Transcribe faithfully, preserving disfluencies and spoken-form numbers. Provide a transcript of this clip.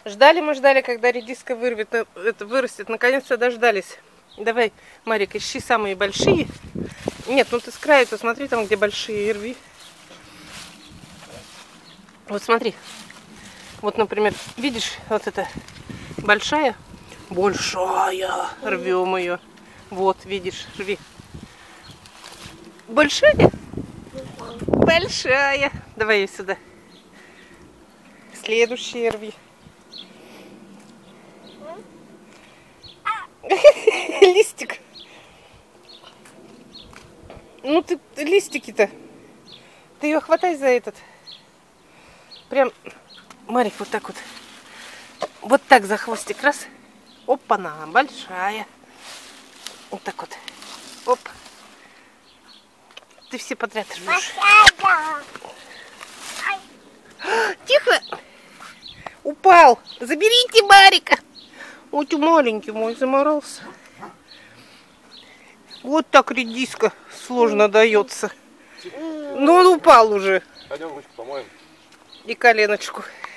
Ждали мы, ждали, когда редиска вырвет, это вырастет. Наконец-то дождались. Давай, Марик, ищи самые большие. Нет, ну ты с краю-то смотри, там, где большие, и рви. Вот смотри. Вот, например, видишь, вот эта большая. Большая. Рвем ее. Вот, видишь, рви. Большая? Большая. Давай ее сюда. Следующие рви. Листик. Ну ты листики-то. Ты ее хватай за этот. Прям, Марик, вот так вот. Вот так за хвостик. Раз. Опа-на, большая. Вот так вот. Оп. Ты все подряд рвешь. Тихо. Упал. Заберите Марика. Вот и маленький мой заморался. Вот так редиска сложно дается. Но он упал уже. Пойдем ручку помоем. И коленочку.